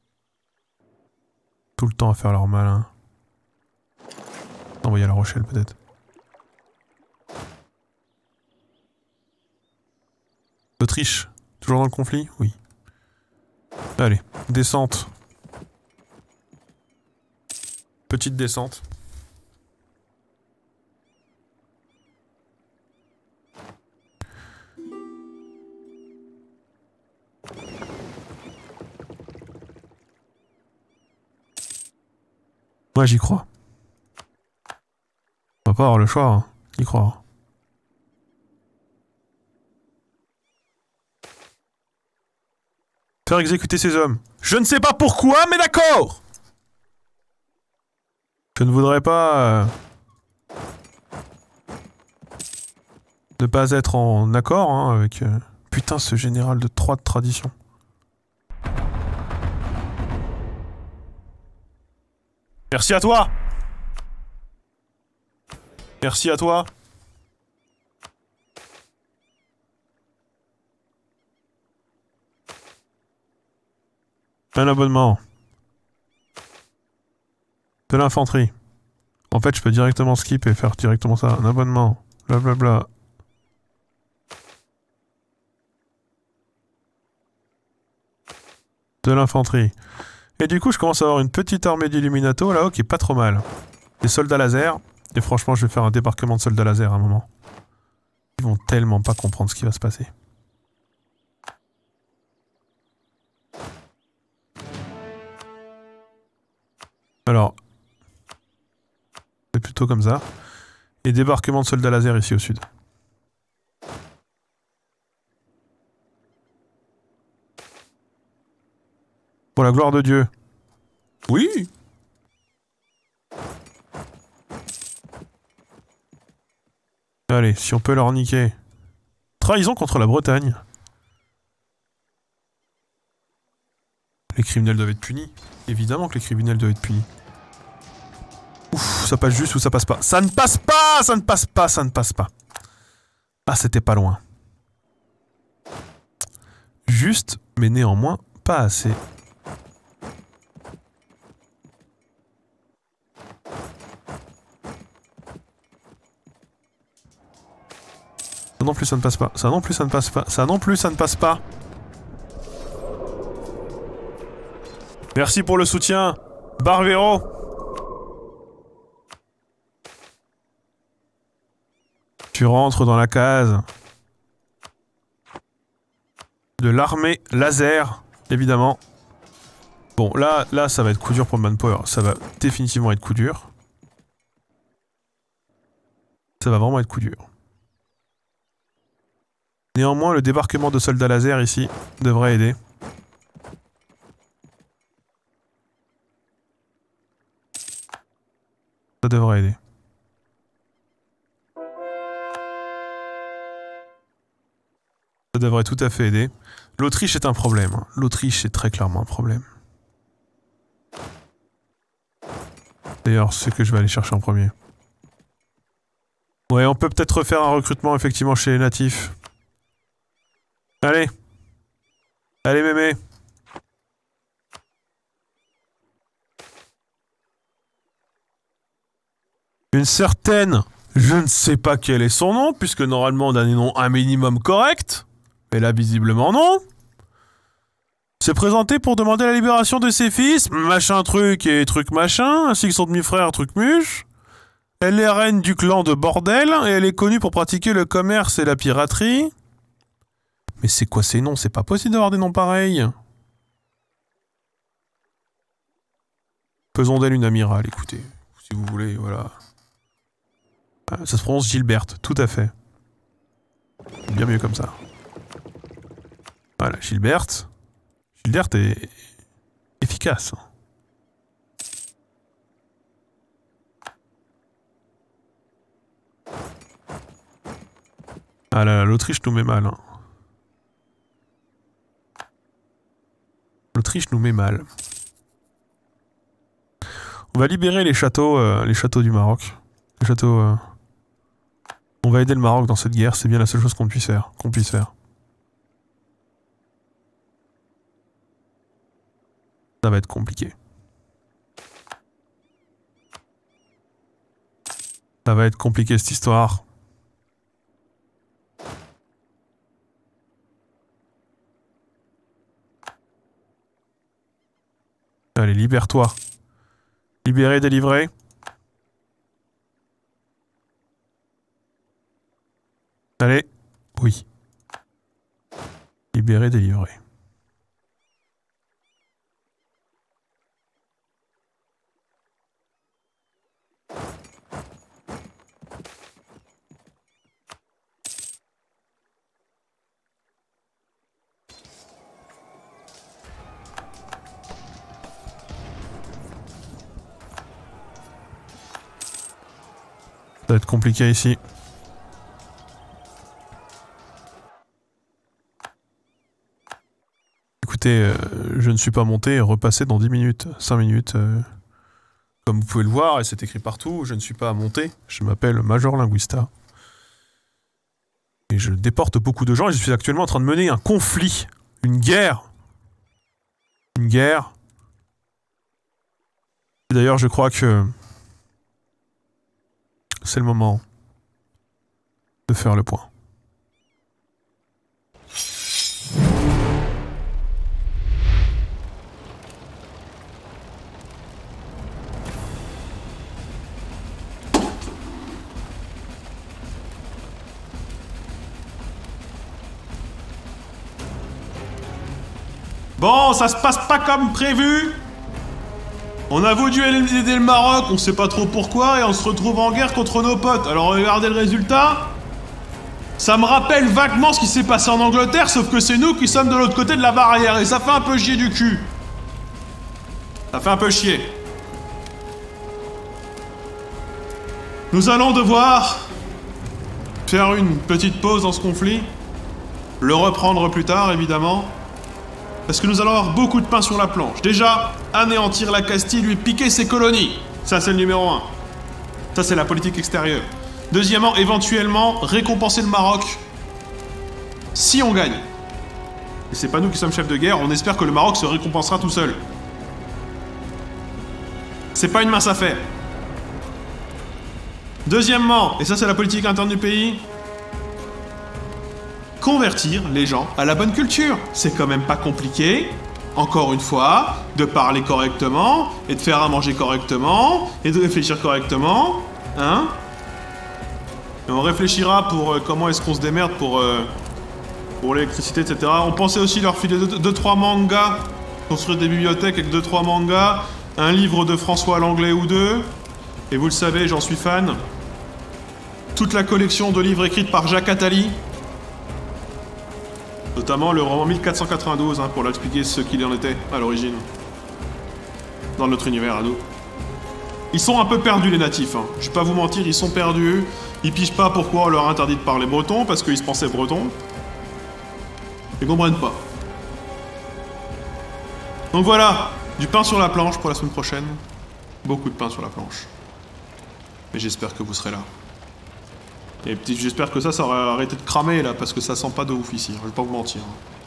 Tout le temps à faire leur malin. Envoyer à La Rochelle peut-être. L'Autriche, toujours dans le conflit? Oui. Allez, descente. Petite descente. Moi j'y crois. On va pas avoir le choix, hein. Y croire. Faire exécuter ces hommes. Je ne sais pas pourquoi, mais d'accord! Je ne voudrais pas... ne pas être en accord hein, avec... Putain, ce général de 3 de tradition. Merci à toi! Merci à toi! Un abonnement. De l'infanterie. En fait, je peux directement skip et faire directement ça. Un abonnement. Blablabla. De l'infanterie. Et du coup, je commence à avoir une petite armée d'illuminato là-haut qui est pas trop mal. Des soldats laser. Et franchement, je vais faire un débarquement de soldats laser à un moment. Ils vont tellement pas comprendre ce qui va se passer. Alors, c'est plutôt comme ça. Et débarquement de soldats laser ici au sud. Pour la gloire de Dieu. Oui! Allez, si on peut leur niquer. Trahison contre la Bretagne. Les criminels doivent être punis. Évidemment que les criminels doivent être punis. Ouf, ça passe juste ou ça passe pas. Ça ne passe pas! Ça ne passe pas! Ça ne passe pas. Ah, c'était pas loin. Juste, mais néanmoins, pas assez. Ça non plus, ça ne passe pas. Ça non plus, ça ne passe pas. Ça non plus, ça ne passe pas. Merci pour le soutien, Barbero. Tu rentres dans la case de l'armée laser, évidemment. Bon, là, ça va être coup dur pour Manpower. Ça va définitivement être coup dur. Ça va vraiment être coup dur. Néanmoins, le débarquement de soldats laser ici devrait aider. Ça devrait aider. Ça devrait tout à fait aider. L'Autriche est un problème. L'Autriche est très clairement un problème. D'ailleurs, c'est ce que je vais aller chercher en premier. Ouais, on peut peut-être refaire un recrutement effectivement chez les natifs. Allez. Allez, mémé. Une certaine... Je ne sais pas quel est son nom, puisque normalement on a des noms un minimum correct. Mais là, visiblement non. S'est présenté pour demander la libération de ses fils, machin truc et truc machin, ainsi que son demi-frère truc muche. Elle est reine du clan de bordel, et elle est connue pour pratiquer le commerce et la piraterie. Mais c'est quoi ces noms? C'est pas possible d'avoir des noms pareils. Faisons d'elle une amirale, écoutez. Si vous voulez, voilà. Ça se prononce Gilberte, tout à fait. Bien mieux comme ça. Voilà, Gilberte. Gilberte est efficace. Ah là là, l'Autriche nous met mal. Hein. L'Autriche nous met mal. On va libérer les châteaux du Maroc. Les châteaux... On va aider le Maroc dans cette guerre, c'est bien la seule chose qu'on puisse faire. Ça va être compliqué. Ça va être compliqué cette histoire. Allez, libère-toi. Libérer, délivrer. Allez. Oui. Libérer, délivrer. Ça va être compliqué ici. écoutez, je ne suis pas monté, repassez dans 10 minutes, 5 minutes. Comme vous pouvez le voir, et c'est écrit partout, je ne suis pas monté. Je m'appelle Major Linguista. Et je déporte beaucoup de gens et je suis actuellement en train de mener un conflit. Une guerre. Une guerre. Et d'ailleurs, je crois que c'est le moment de faire le point. Bon, ça se passe pas comme prévu. On a voulu aider le Maroc, on sait pas trop pourquoi, et on se retrouve en guerre contre nos potes. Alors regardez le résultat. Ça me rappelle vaguement ce qui s'est passé en Angleterre, sauf que c'est nous qui sommes de l'autre côté de la barrière, et ça fait un peu chier du cul. Ça fait un peu chier. Nous allons devoir faire une petite pause dans ce conflit, le reprendre plus tard, évidemment. Parce que nous allons avoir beaucoup de pain sur la planche. Déjà, anéantir la Castille, lui piquer ses colonies. Ça, c'est le numéro 1. Ça, c'est la politique extérieure. Deuxièmement, éventuellement, récompenser le Maroc si on gagne. Et c'est pas nous qui sommes chefs de guerre, on espère que le Maroc se récompensera tout seul. C'est pas une mince affaire. Deuxièmement, et ça c'est la politique interne du pays, convertir les gens à la bonne culture. C'est quand même pas compliqué, encore une fois, de parler correctement, et de faire à manger correctement, et de réfléchir correctement, hein? Et on réfléchira pour comment est-ce qu'on se démerde pour l'électricité, etc. On pensait aussi leur filer 2-3 mangas, construire des bibliothèques avec 2-3 mangas, un livre de François Langlais ou deux, et vous le savez, j'en suis fan. Toute la collection de livres écrits par Jacques Attali, notamment le roman 1492, hein, pour leur expliquer ce qu'il en était à l'origine, dans notre univers à nous. Ils sont un peu perdus les natifs, hein. Je vais pas vous mentir, ils sont perdus, ils pigent pas pourquoi on leur interdit de parler breton, parce qu'ils se pensaient bretons. Ils comprennent pas. Donc voilà, du pain sur la planche pour la semaine prochaine. Beaucoup de pain sur la planche. Mais j'espère que vous serez là. Et j'espère que ça aura arrêté de cramer là, parce que ça sent pas de ouf ici, je vais pas vous mentir.